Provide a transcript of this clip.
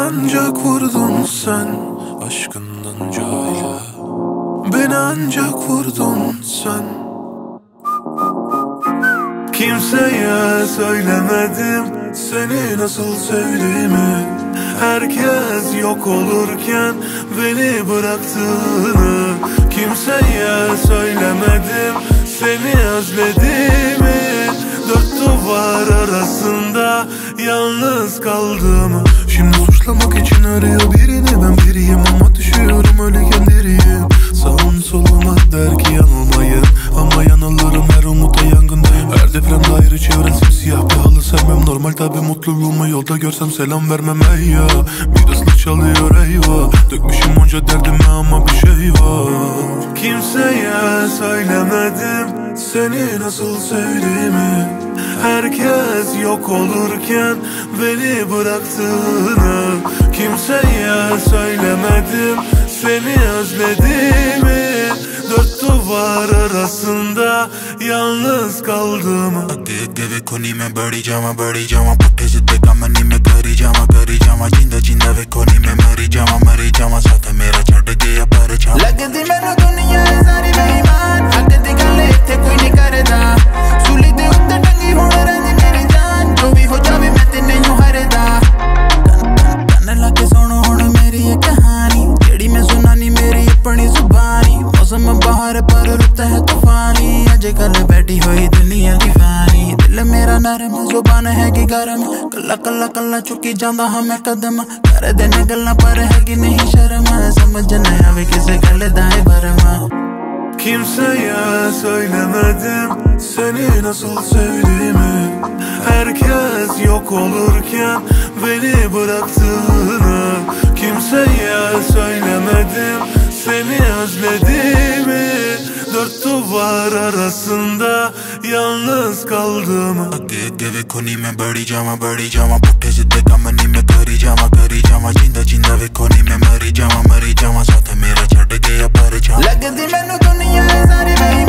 ancak vurdun sen, aşkından cahile. Beni ancak vurdun sen. Kimseye söylemedim seni nasıl sevdiğimi. Herkes yok olurken beni bıraktığını. Kimseye söylemedim seni özlediğimi. Dört duvar arasında yalnız kaldığımı. Şimdi suçlamak için arıyor birini, ben biriyim ama düşüyorum ölüyen diriyim. Sağım soluma der ki yanılmayın, ama yanılırım her umuda yangındayım. Her depremde ayrı çevren simsiyah bir halı sermem. Normal tabi mutluluğumu yolda görsem selam vermem ey ya. Bir ıslık çalıyor eyvah, dökmüşüm onca derdime ama bir şey var. Kimseye söylemedim seni nasıl sevdiğimi. Herkes yok olurken beni bıraktığını. Kimseye söylemedim seni özlediğimi. Dört duvar arasında yalnız kaldığımı. अगे अगे वेखो नी मैं बढ़ी जावा पुट्ठे सीधे काम नी मैं करी जावा जिंदा जिंदा वेखो नी मैं मरी जावा साथ मेरा छड़ गया परछावां। लगदी मैनू दुनिया सारी बेईमान, लगदी गल इत्थे कोई नहीं करदा। सूली दे उत्ते टंगी हुण रहिंदी मेरी जान, जो भी हो जावे मैं ते नहीं हरदा। कन्न लाके सुनो हुण मेरी ये कहानी, जेड़ी मैं सुनानी मेरी अपनी जुबानी। मौसम बाहर पर रुत है तूफानी, अजकल बैठी हुई दुनिया दीवानी। दिल मेरा नरम जुबान है कि गरम, कल्ला कल्ला कल्ला चुकी जांदा हाँ मैं कदम। कर देने गल्ला पर है कि नहीं शर्म, समझ न आवे किसे गल दाए भरमा। Kimseye söylemedim seni nasıl sevdiğimi. Herkes yok olurken beni bıraktığını. Kimseye söylemedim seni özlediğimi. Dört duvar arasında yalnız kaldığımı. अगे अगे वेखो नी मैं बढ़ी जावा पुट्ठे सीधे काम नी मैं करी जावा जिंदा जिंदा वेखो नी मैं मरी जावा साथ मेरा छड़ गया परछावां। लगदी मैनू दुनिया सारी